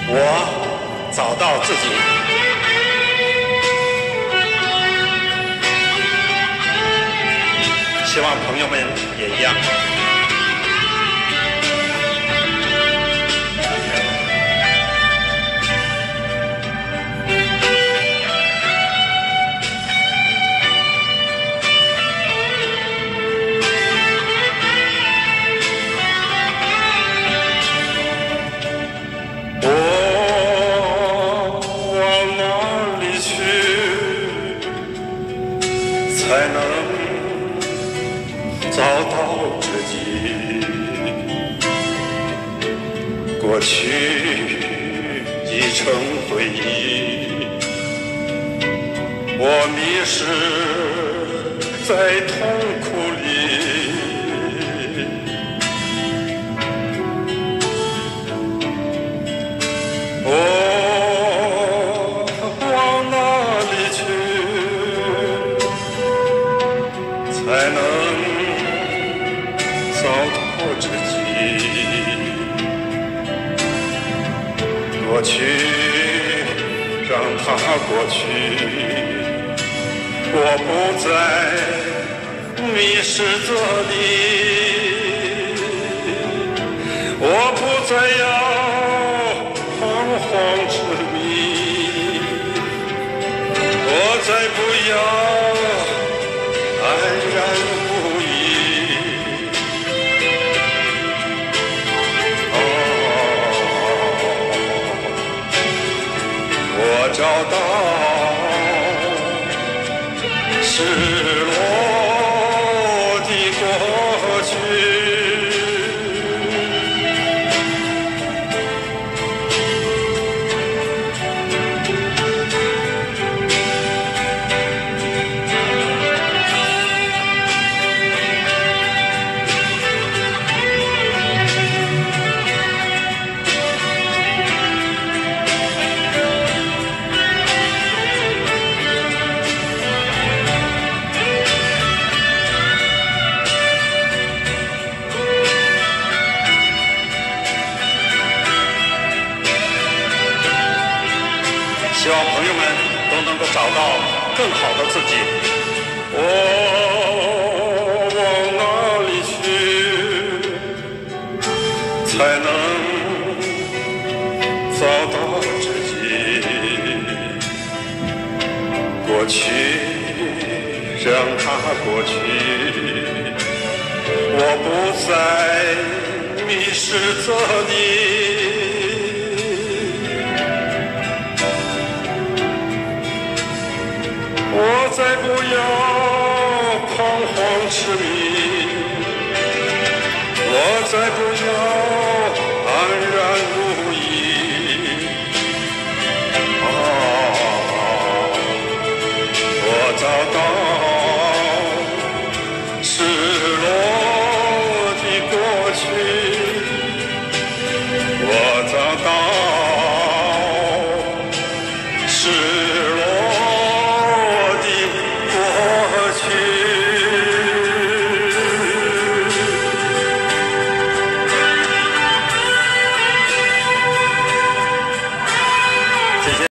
我找到自己。希望朋友们也一样。才能找到自己。过去已成回忆，我迷失在痛苦里。往哪里去？才能找到自己。过去让它过去，我不再迷失这里，我不再要彷徨痴迷，我再不要安然无恙。我找到失落的过去。希望朋友们都能够找到更好的自己。我往哪里去，才能找到自己？过去让它过去，我不再迷失这里。我再不要彷徨痴迷，我再不要安然无恙。